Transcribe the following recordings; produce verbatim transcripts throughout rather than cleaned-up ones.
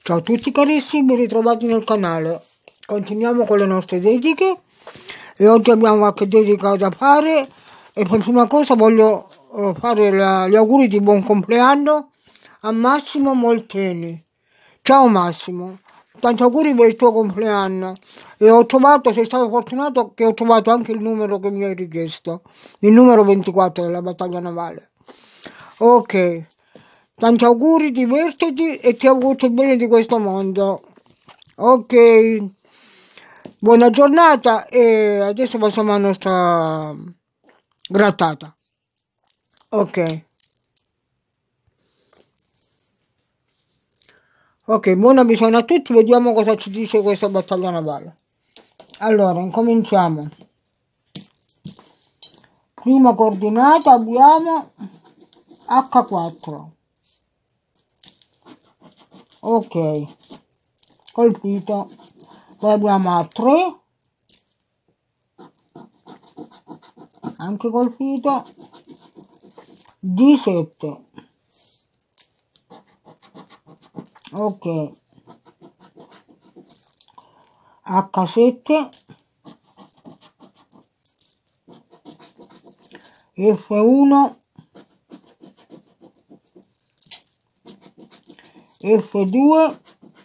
Ciao a tutti carissimi, ritrovati nel canale. Continuiamo con le nostre dediche e oggi abbiamo qualche dedica da fare e per prima cosa voglio uh, fare la, gli auguri di buon compleanno a Massimo Molteni. Ciao Massimo, tanti auguri per il tuo compleanno e ho trovato, sei stato fortunato che ho trovato anche il numero che mi hai richiesto, il numero ventiquattro della battaglia navale. Ok. Tanti auguri, divertiti e ti auguro il bene di questo mondo. Ok, buona giornata e adesso passiamo alla nostra grattata. Ok. Ok, buona visione a tutti, vediamo cosa ci dice questa battaglia navale. Allora, incominciamo. Prima coordinata abbiamo acca quattro. Ok, colpito. Poi abbiamo a tre, anche colpito, D sette. Ok, acca sette, effe uno, effe due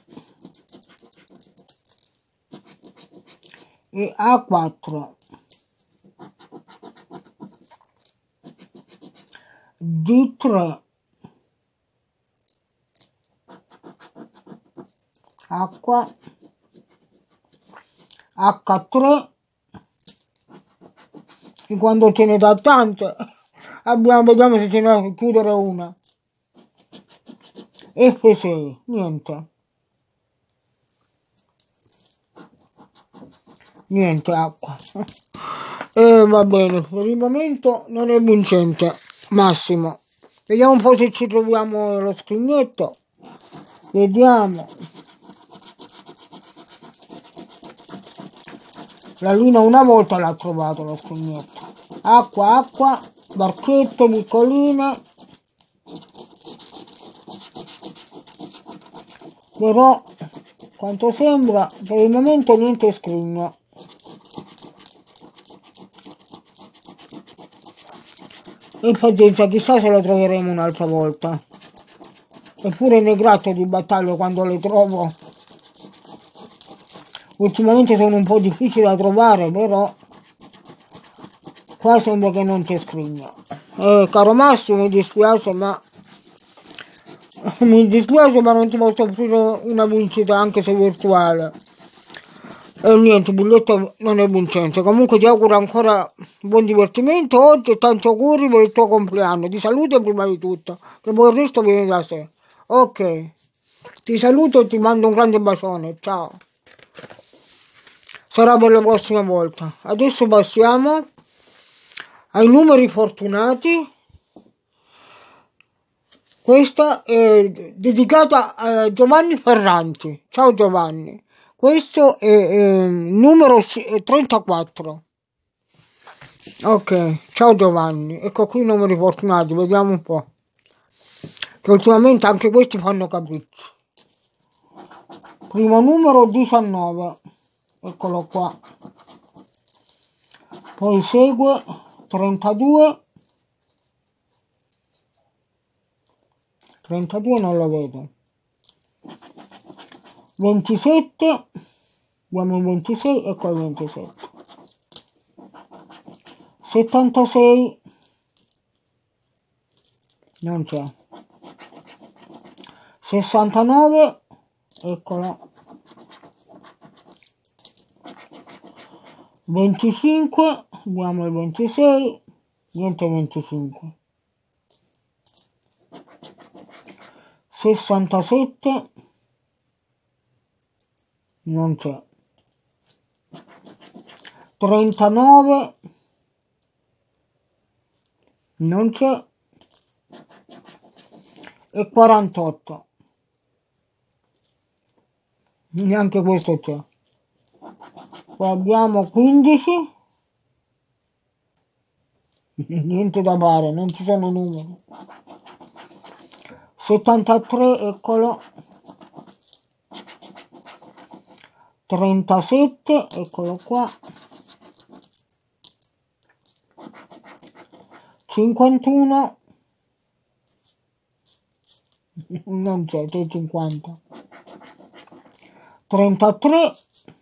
e A quattro, D tre, acqua, acca tre, e quando ce ne dà tante, abbiamo, vediamo se ce ne va a chiudere una, effe sei, niente. Niente acqua. E va bene, per il momento non è vincente. Massimo. Vediamo un po' se ci troviamo lo scrignetto. Vediamo. La Lina una volta l'ha trovato lo scrignetto. Acqua, acqua, barchette piccoline. Però, quanto sembra, per il momento niente scrigno. E pazienza, chissà se lo troveremo un'altra volta. Eppure ne gratto di battaglie quando le trovo. Ultimamente sono un po' difficili da trovare, però qua sembra che non c'è scrigno. Eh, caro Massimo, mi dispiace, ma mi dispiace, ma non ti posso offrire una vincita anche se virtuale. E niente, il biglietto non è vincente. Comunque ti auguro ancora buon divertimento oggi e tanti auguri per il tuo compleanno. Ti saluto prima di tutto, che poi il resto viene da sé. Ok, ti saluto e ti mando un grande bacione. Ciao. Sarà per la prossima volta. Adesso passiamo ai numeri fortunati. Questa è dedicata a Giovanni Ferranti. Ciao Giovanni. Questo è eh, numero trentaquattro. Ok, ciao Giovanni. Ecco qui i numeri fortunati, vediamo un po'. Che ultimamente anche questi fanno capricci. Primo numero diciannove. Eccolo qua. Poi segue trentadue. trentadue non lo vedo. ventisette, abbiamo il ventisei, ecco il ventisette. settantasei, non c'è. sessantanove, eccolo. venticinque, abbiamo il ventisei, niente venticinque. sessantasette, non c'è. trentanove, non c'è. E quarantotto, neanche questo c'è. Poi abbiamo quindici, niente da fare, non ci sono numeri. settantatré, eccolo. trentasette, eccolo qua, cinquantuno, non c'è, c'è cinquanta, trentatré,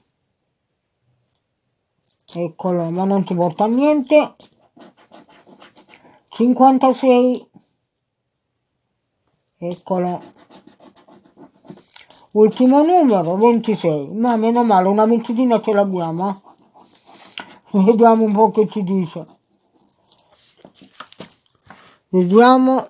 eccolo, ma non ci porta a niente, cinquantasei, eccolo, ultimo numero, ventisei, ma meno male, una ventina ce l'abbiamo, eh? Vediamo un po' che ci dice, vediamo,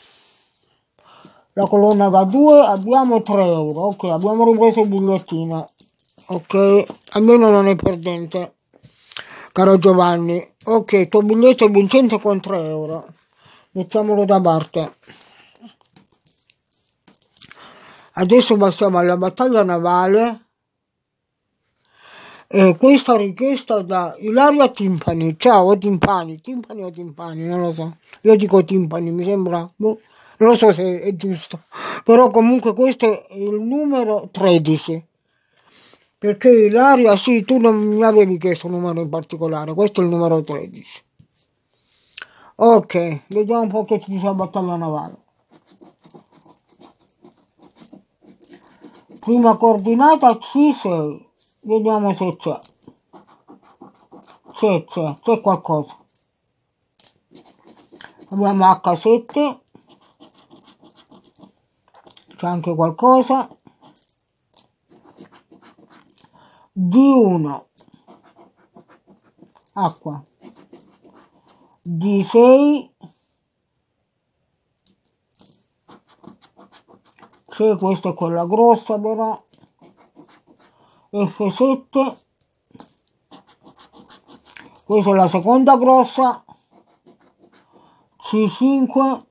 la colonna da due, abbiamo tre euro, ok, abbiamo ripreso il bigliettino, ok, almeno non è perdente, caro Giovanni, ok, tuo biglietto è vincente con tre euro, mettiamolo da parte. Adesso passiamo alla battaglia navale, e questa richiesta da Ilaria Timpani, ciao Timpani, Timpani o Timpani, non lo so, io dico Timpani, mi sembra, boh, non lo so se è giusto, però comunque questo è il numero tredici, perché Ilaria, sì, tu non mi avevi chiesto un numero in particolare, questo è il numero tredici. Ok, vediamo un po' che ci dice la battaglia navale. Prima coordinata C sei, vediamo se c'è, c'è, c'è, c'è qualcosa. Abbiamo H sette, c'è anche qualcosa, D uno, acqua, D sei, c'è, questa è quella grossa però, F sette, questa è la seconda grossa, C cinque,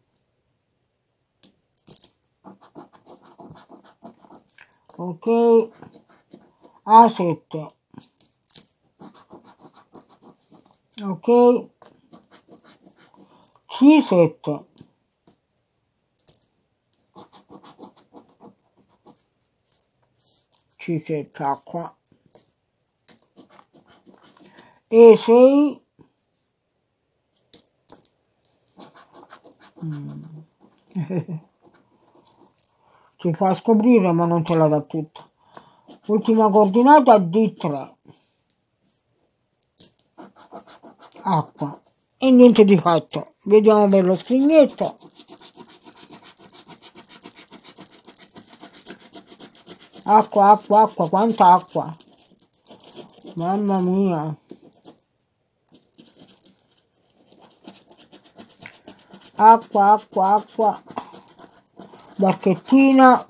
ok, A sette, ok, C sette, C sette acqua, E sei, mm. ci fa scoprire ma non ce la dà tutta. Ultima coordinata D tre, acqua, e niente di fatto. Vediamo per lo scrignetto. Acqua, acqua, acqua, quanta acqua, mamma mia. Acqua, acqua, acqua, barchettina,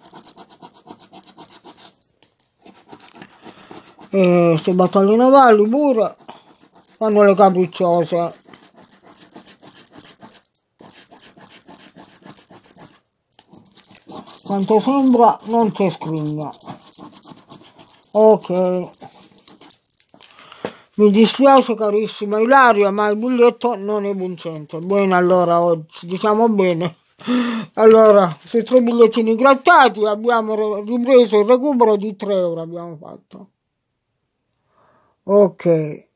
e queste battaglie navali pure fanno le capricciose. Quanto sembra non c'è scrigna. Ok, mi dispiace carissima Ilaria, ma il biglietto non è vincente. Bene, allora oggi diciamo bene. Allora, sui tre bigliettini grattati abbiamo ripreso il recupero di tre euro, abbiamo fatto. Ok,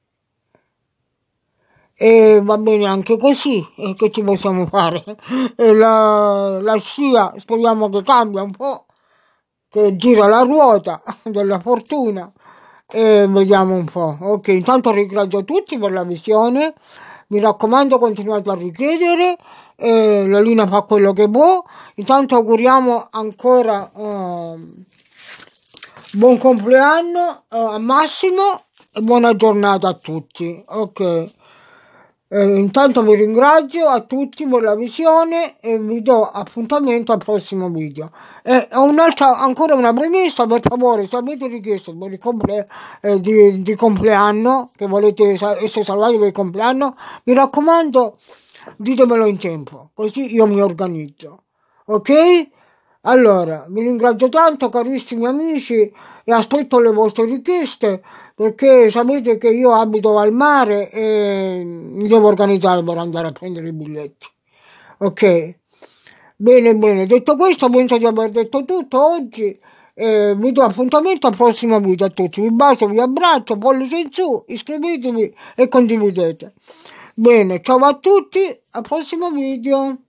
e va bene anche così, e che ci possiamo fare? E la, la scia speriamo che cambia un po', che gira la ruota della fortuna, e vediamo un po'. Ok, intanto ringrazio tutti per la visione, mi raccomando continuate a richiedere, eh, la linea fa quello che può. Intanto auguriamo ancora eh, buon compleanno eh, a Massimo e buona giornata a tutti. Ok, eh, intanto vi ringrazio a tutti per la visione e vi do appuntamento al prossimo video. E ho un'altra, ancora una premessa, per favore, se avete richiesto per il comple, eh, di, di compleanno, che volete essere salvati per il compleanno, mi raccomando ditemelo in tempo, così io mi organizzo. Ok? Allora, vi ringrazio tanto carissimi amici e aspetto le vostre richieste, perché sapete che io abito al mare e mi devo organizzare per andare a prendere i biglietti. Ok? Bene, bene. Detto questo, penso di aver detto tutto oggi. Eh, vi do appuntamento al prossimo video a tutti. Vi bacio, vi abbraccio, pollice in su, iscrivetevi e condividete. Bene, ciao a tutti, al prossimo video.